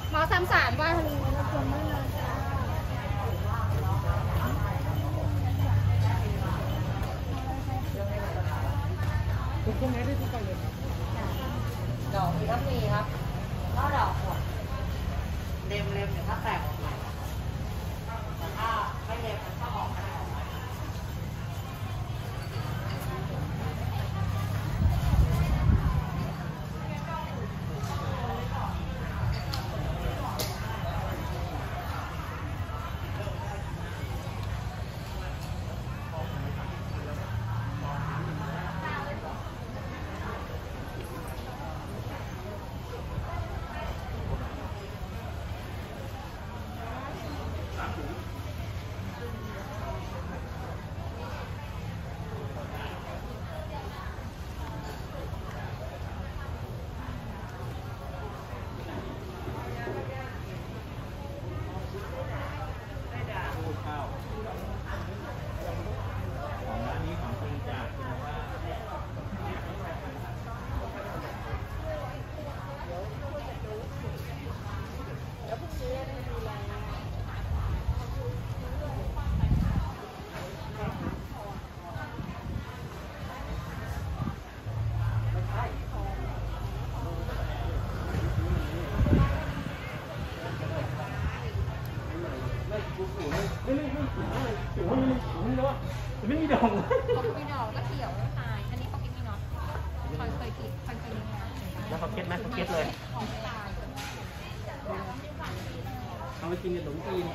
หมอ33ว่าทุกช่วงนี้ได้ทุกคนเลยดอกมีครับมีครับก็ดอกหมดเล็มเนี่ยถ้าแตกออกมาแต่ถ้าไม่เล็มมันก็ออกไม่ได้ไม่มีดอกไม่ดอกก็เขียวตายอันนี้เขาคิดมีน็อตเคยคิดแล้วเขาเก็ตไหมเขาเก็ตเลยเอาไปกินกับขนมจีน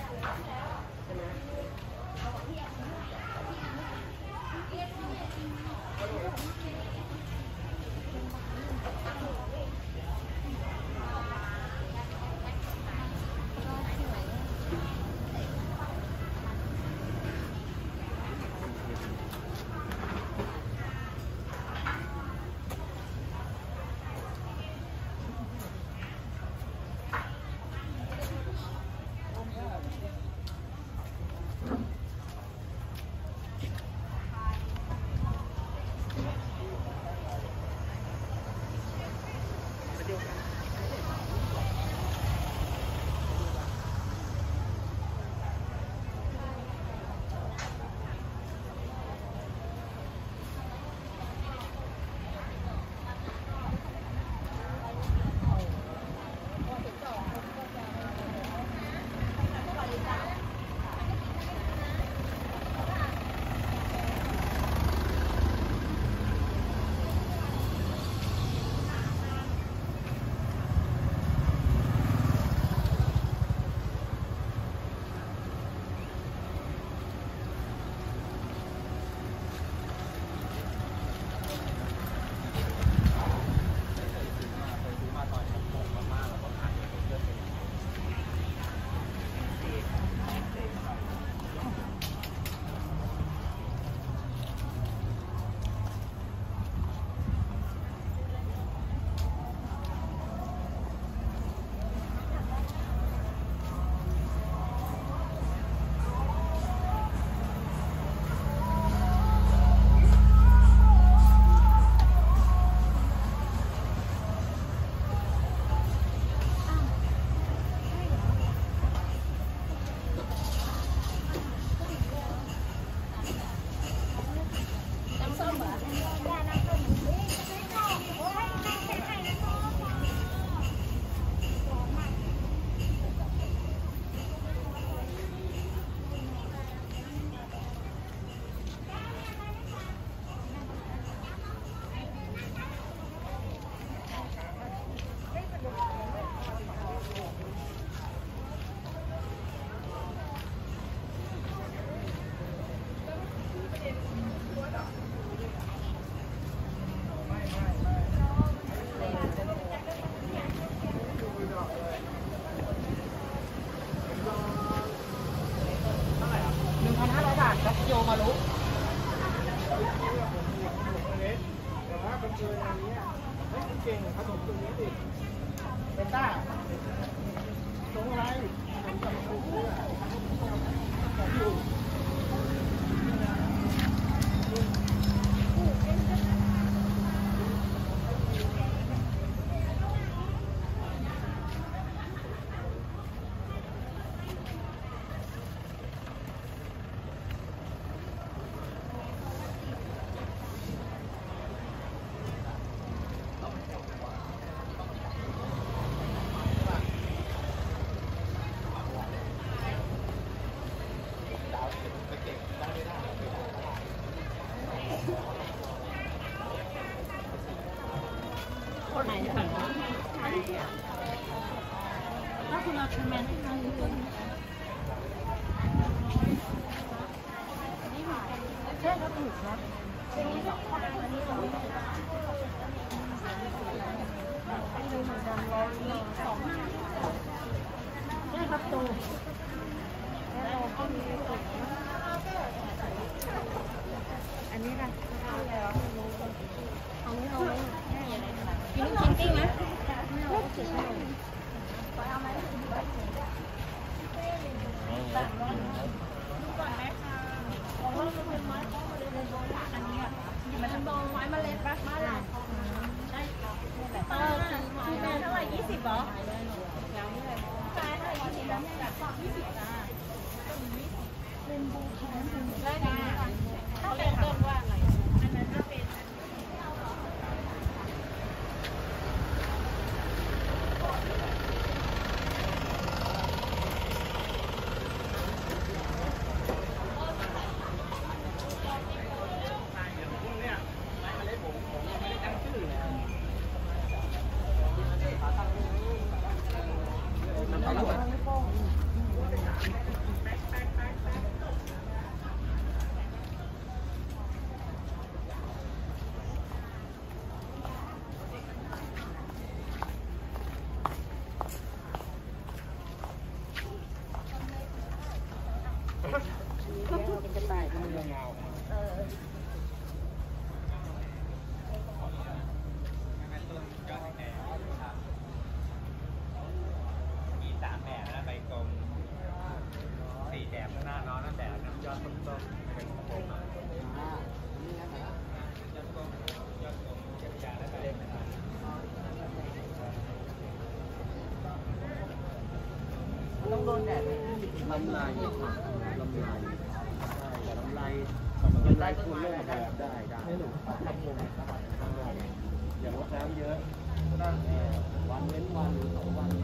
โยมาลุแต่ว่าเป็นเกินอันนี้ไม่เก่งผสมตรงนี้สิเป็นต้าตรงอะไรผมจำถูกเลยของอยู่คุณเอาคะแนนให้น้องนิดนึงใช่ก็ถูกนะเป็นนี้2ข้ออันนี้เราใช่ครับตูแล้วเราก็มีตูอันนี้ล่ะเอาไม่เอาไหมกินลูกชิ้นปิ้งไหมไม่เอาลูกชิ้นปิ้งเอาไหมแบบร้อนดูก่อนไหมคะของเราเป็นไม้ข้อมาเลยอันนี้อ่ะมันเป็นบองไม้เมล็ดป่ะบ้านเราได้คือแม่เท่าไหร่20เหรอแล้วนี่เลยใช่เท่าไหร่20แล้วแบบ20จ้าเป็นบูแคนได้ไหมเขาเรียกว่าอะไรอันนั้นจะเป็นเป็นกระต่ายมันยาวมี3แบบนะใบกลม4แบบข้างหน้าน้องนั่นแบบน้ำยอดต้นเป็นกลมยอดกลมเก็บยาแล้วก็เล่นต้องโดนแดดลำลายลำลายลำลายคุณเล่นแบบได้ไม่หนุกทำมุมอย่าลดน้ำเยอะวันเว้นวันหรือ2 วัน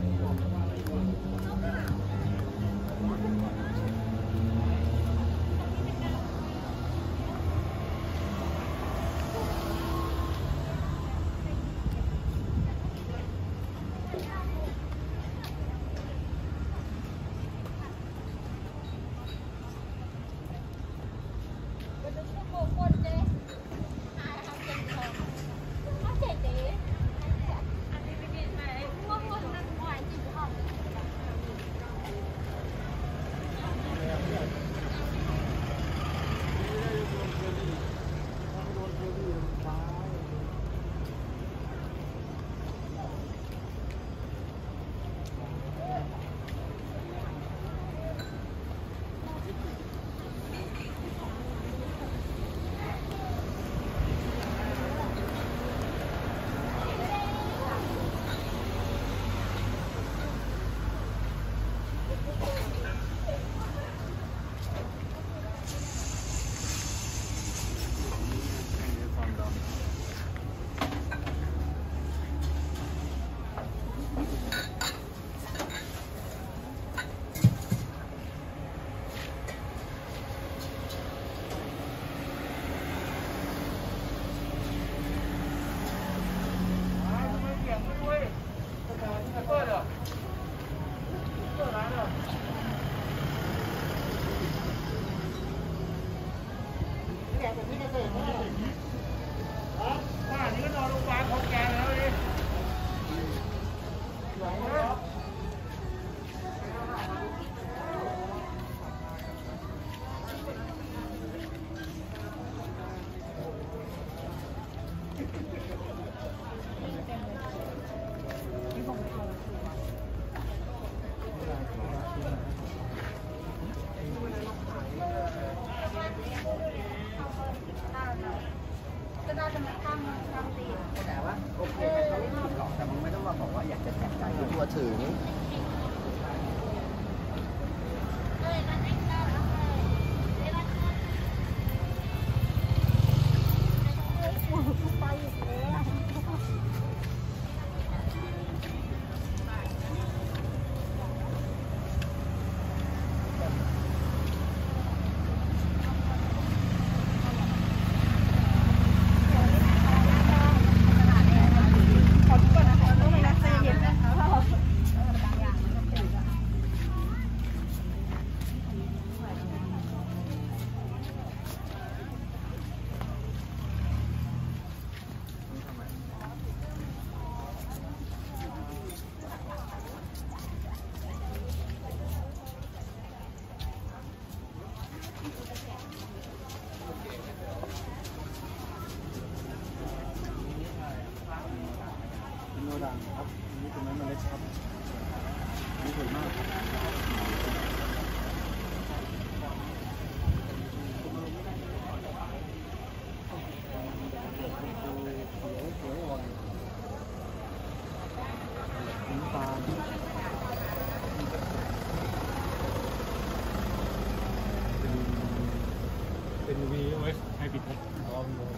ตัวถึงเป็น VOS ไฮบริดนะลองดู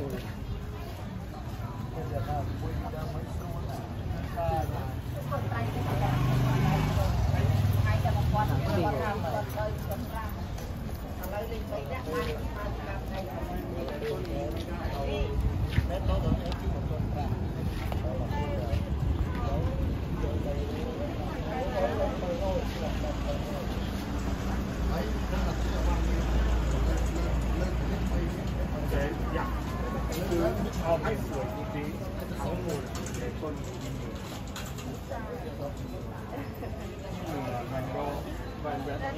เอาให้สวยจริงๆทั้งหมดในต้นมันก็มันแบบนี้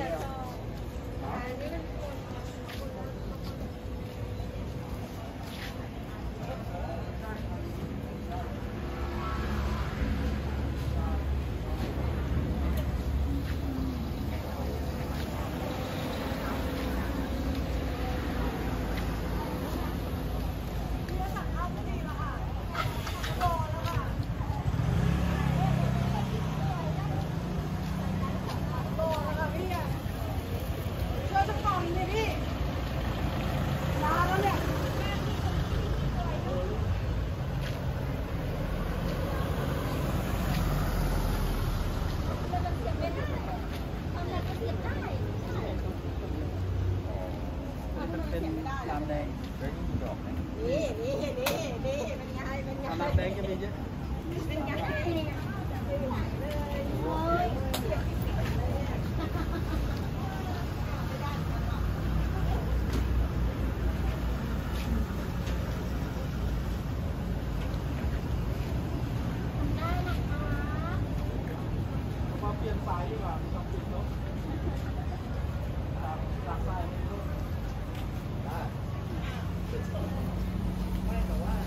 เป็นลามแดงดอกนี่เป็นไงลามแดงจะมีเยอะเป็นไงมาเปลี่ยนสายดีกว่าไม่ต้องปิดเนาะตามสายไม่รู้ไม่แต่ว่า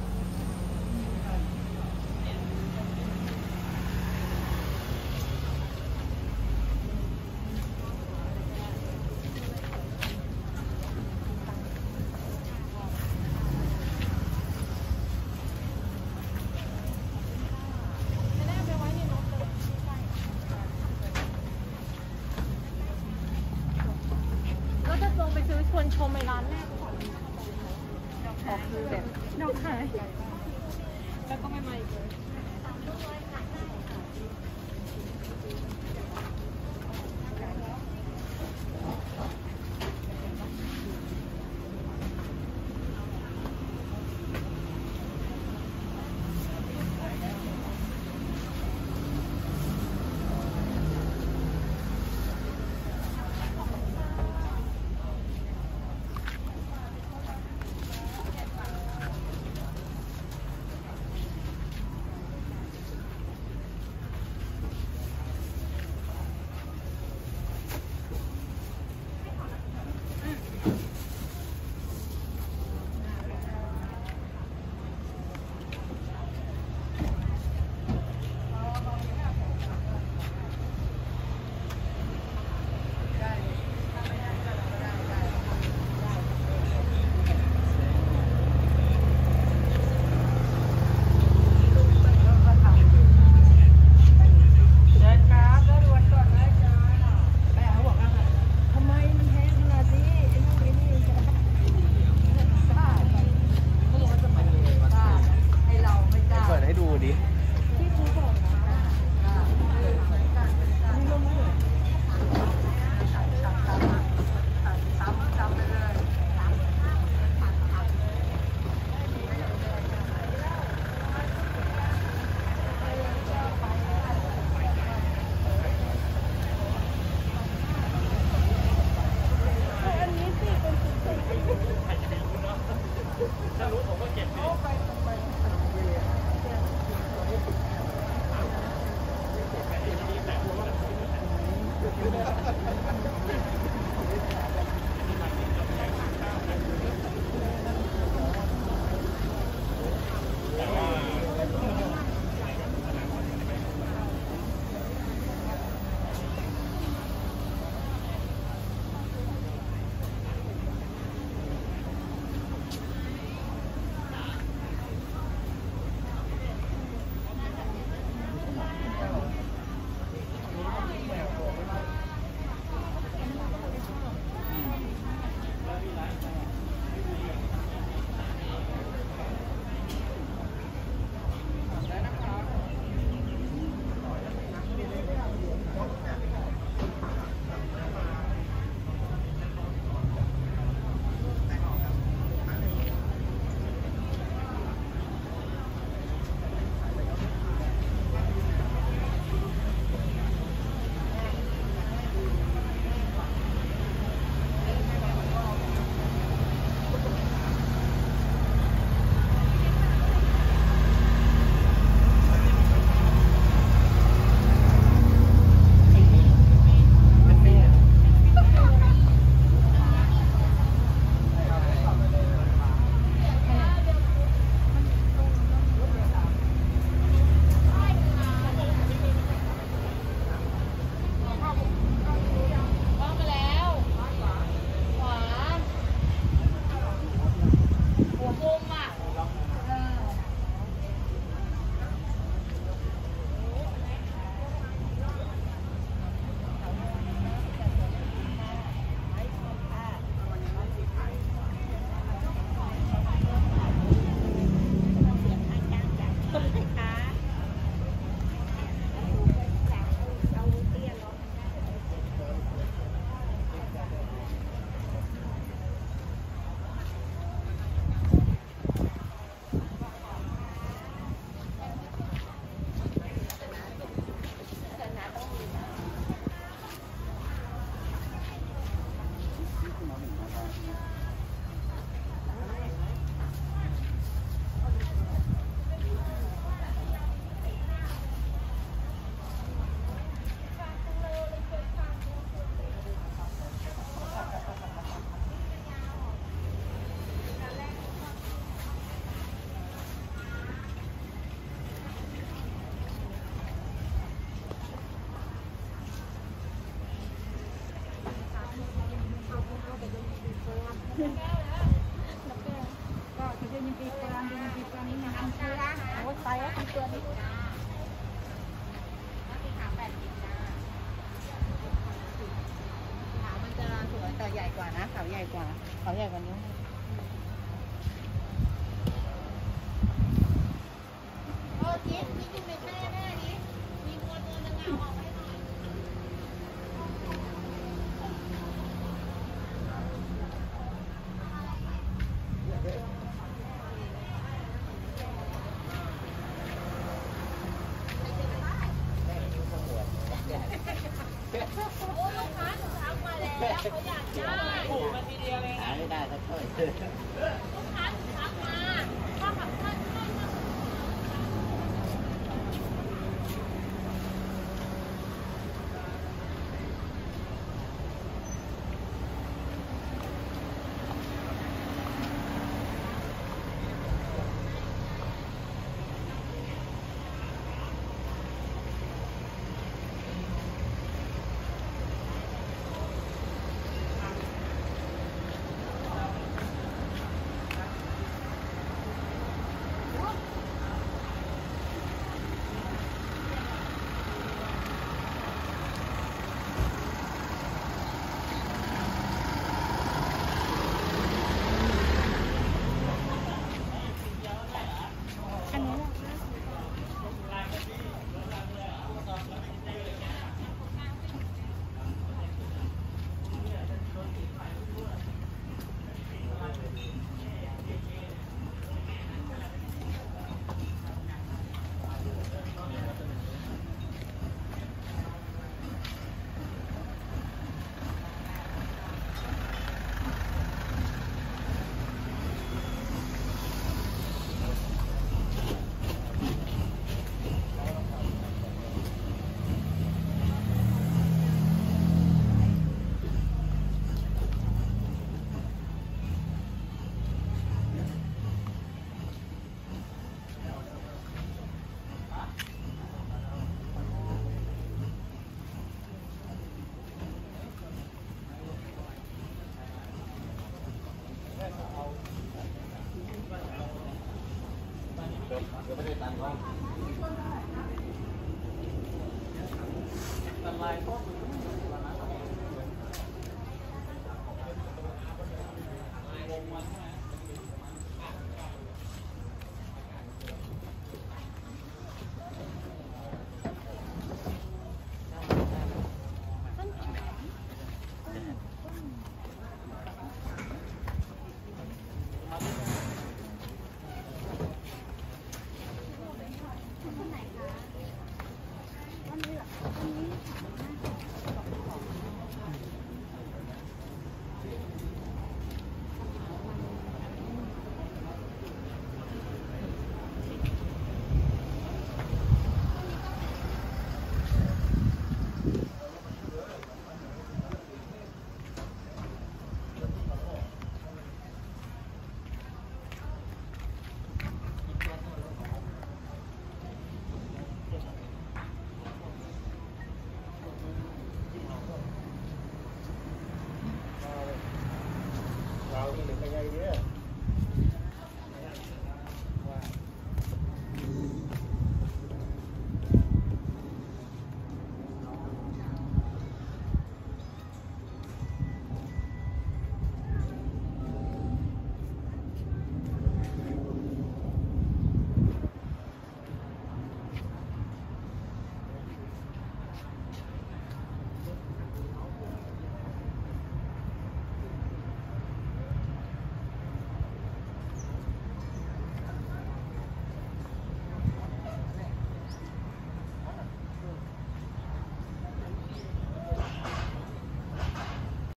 ชมในร้านแรกก่อนออกคือแบบดอกหายแล้วก็ไม่มาอีกเลยปีกลางดูปีกลางนี่ทำเกลือโอ้ยไปแล้วทำเกลือนี่ขา80จ้าขามันจะสวยแต่ใหญ่กว่านะเขาใหญ่กว่าเขาใหญ่กว่านี้โอ้จิ๊บนี่กินไม่แน่แน่ดิมีตัวนึงเอาออกให้หน่อยโอ้ลูกค้าถึงทักมาแล้วเขาอยากได้ถูกมาทีเดียวเลยนะไม่ได้สักถ้วยลูกค้าถึงทักมาว่ากับท่านไม่ได้ตังค์เขาตันลายก็